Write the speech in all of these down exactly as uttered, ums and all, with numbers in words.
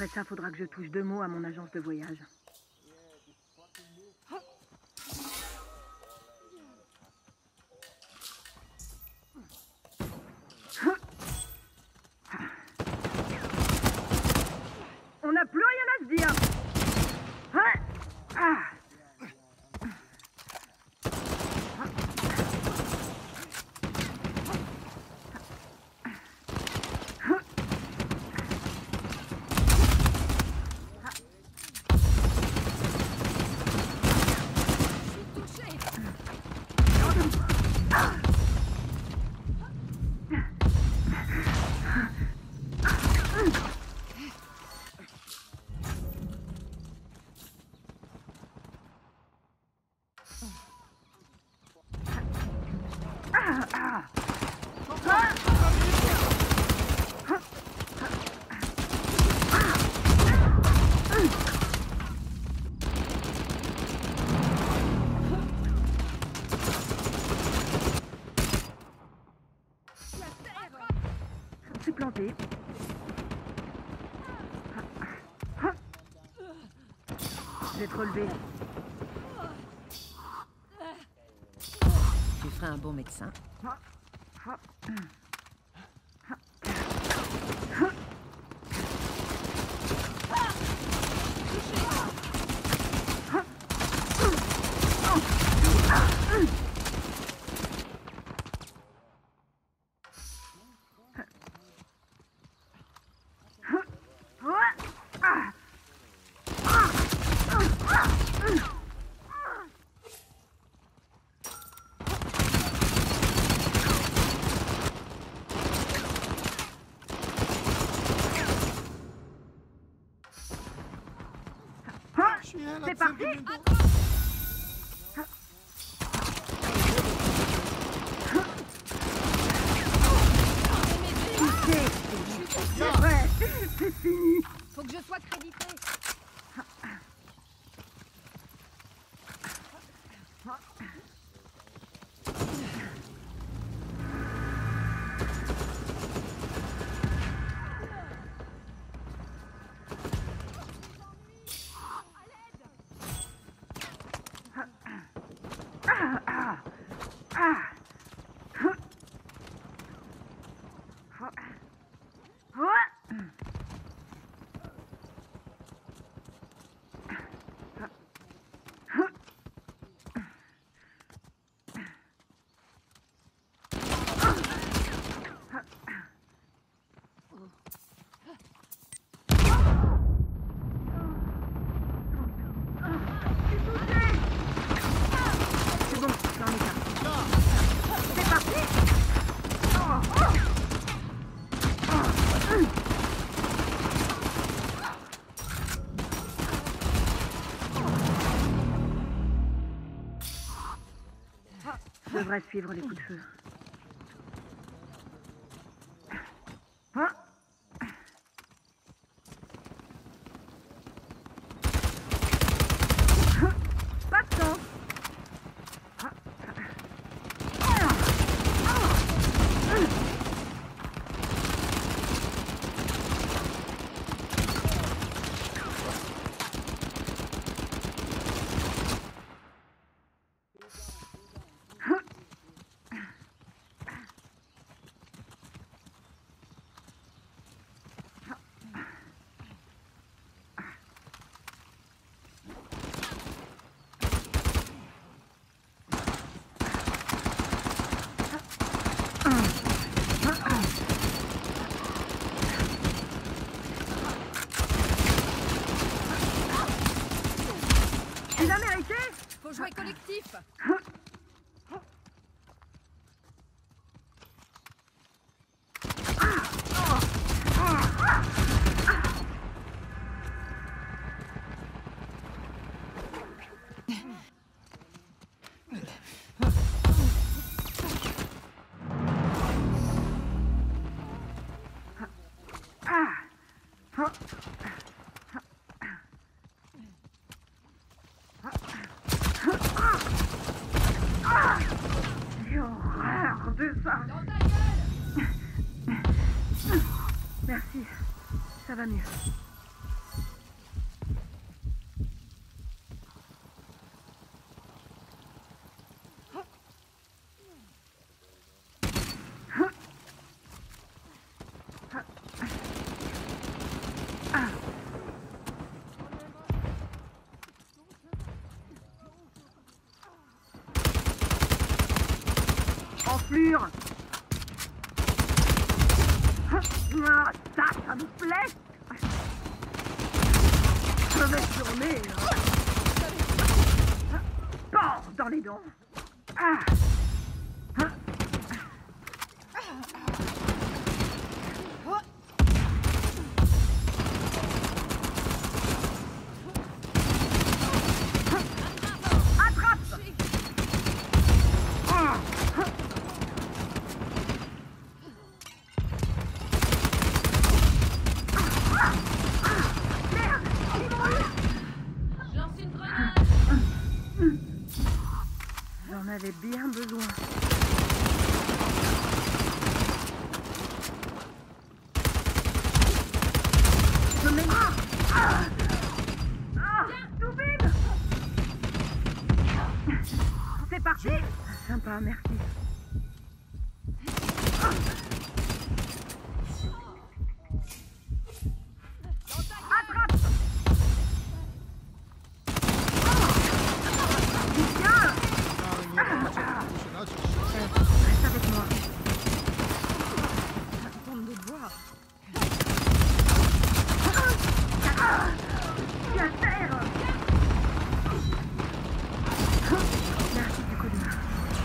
ça, faudra que je touche deux mots à mon agence de voyage. On n'a plus rien à se dire. Ah. Planté. Je vais te relever. Tu feras un bon médecin. C'est parti. C'est vrai, c'est fini. Faut que je sois crédité. Je devrais suivre les coups de feu. Hein? Pas de temps. Faut jouer collectif. Merci, ça va mieux. Enflure. Ah, ça, ça me plaît. Je vais tourner. Bon, dans les dents. Ah. Ah. J'en avais bien besoin. Je mets... Ah, ah, tout vide. C'est parti. Sympa, merci. Attrape. Reste avec moi. Bande de bois. Tu à terre. Merci du coup de main.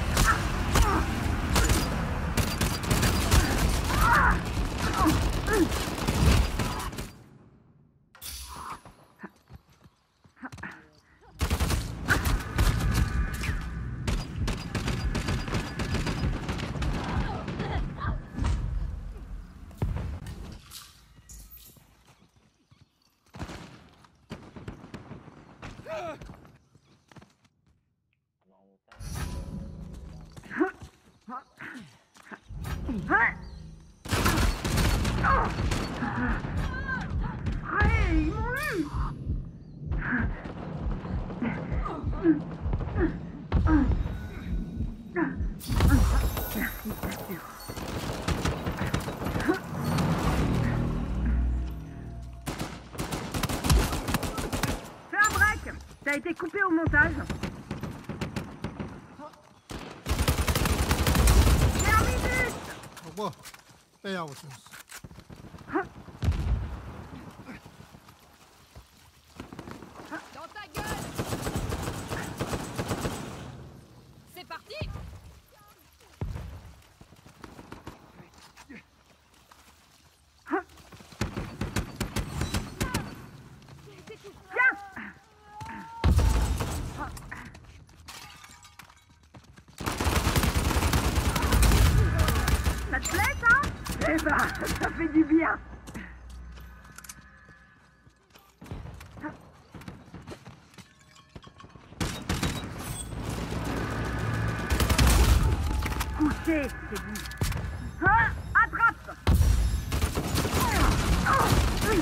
Hey, ils m'ont eu. Merci, bien sûr. Fais un break. Ça a été coupé au montage. Whoa, stay out with this. Dans ta gueule. C'est parti. Ça te plaît, ça? Eh ben, ça fait du bien. Couché, c'est dit. Ah, attrape. Oh, oui.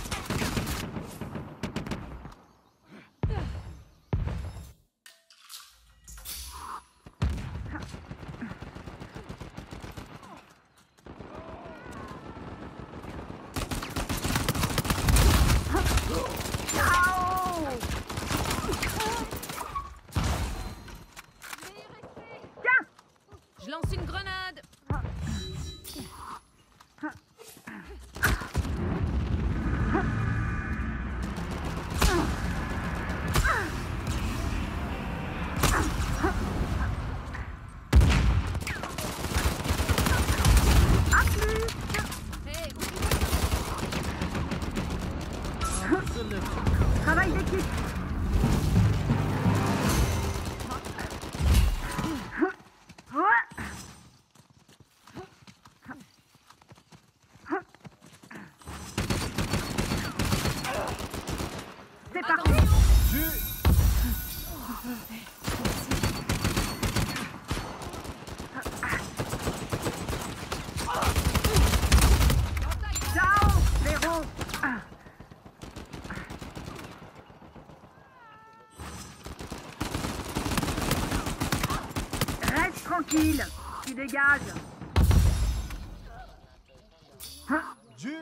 Je lance une grenade. Hey, Travail d'équipe. C'est parti. Ciao, héros. Reste tranquille, tu dégages. Dieu.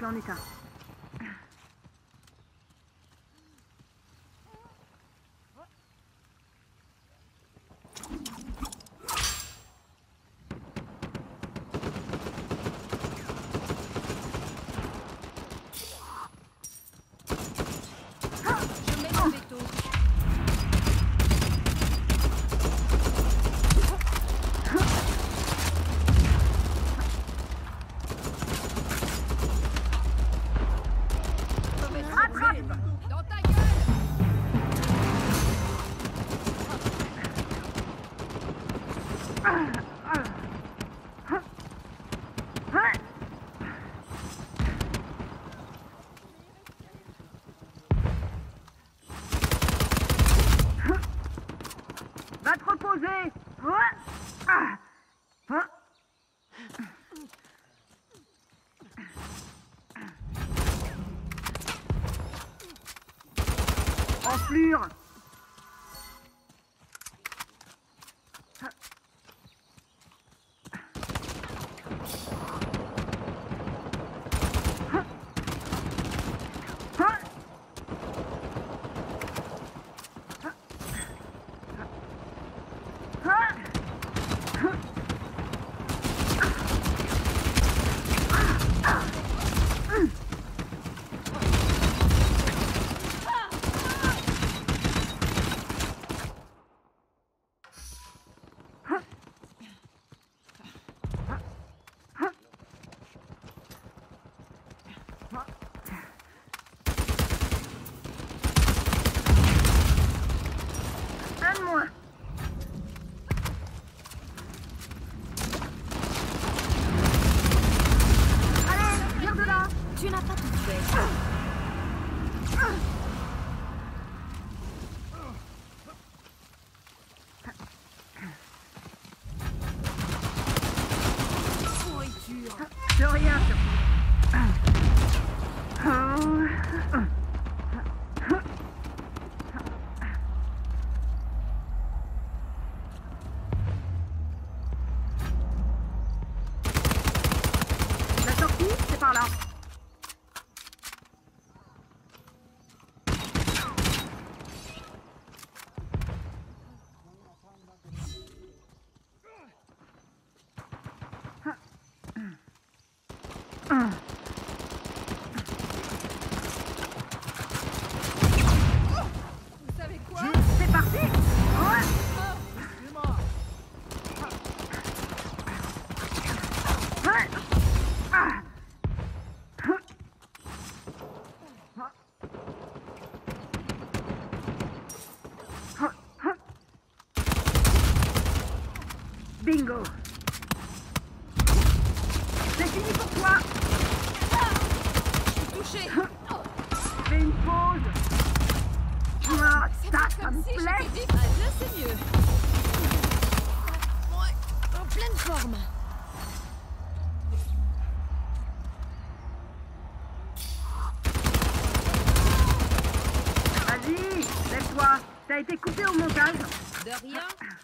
suis en état. Je mets mon veto. Dans ta gueule! Va te reposer. Ah. Ah. Enflure. Donne-moi. Allez, viens de là. Tu n'as pas tout fait. Pourriture. De rien, surtout. Oh. La sortie, c'est par là. Vous savez quoi? C'est parti. Ouais. Dis-moi. Ouais. Ah. Bingo. C'est fini pour toi. Touché. Fais une pause. Ah, C'est ça, pas ça comme me si je plaît. t'ai dit. Ah, là, c'est mieux. Ouais, en pleine forme. Vas-y, lève-toi. T'as été coupé au montage. De rien.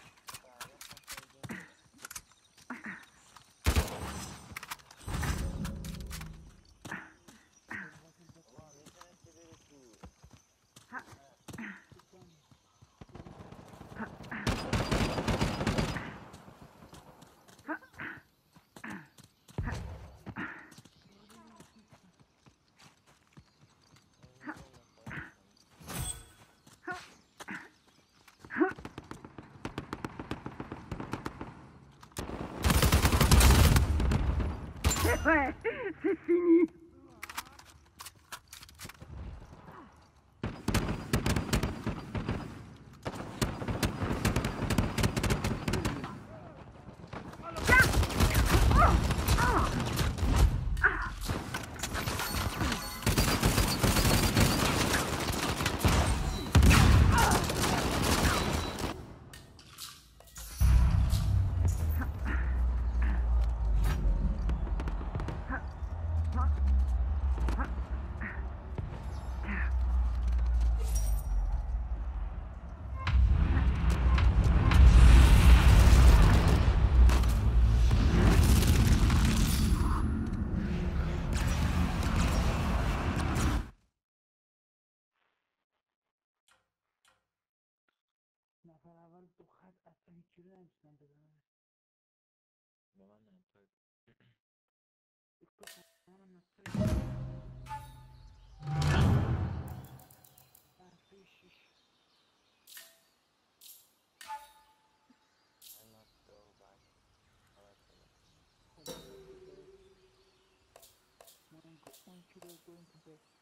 Ouais, c'est fini. نفر اول دو خط اصلا هیچی رو نمیتونم بزنم. به من نمیتونی فکر کنم نتونم. منفی شیش. I'm not go back. Alright, okay. خب one kilo one kilo going to bed.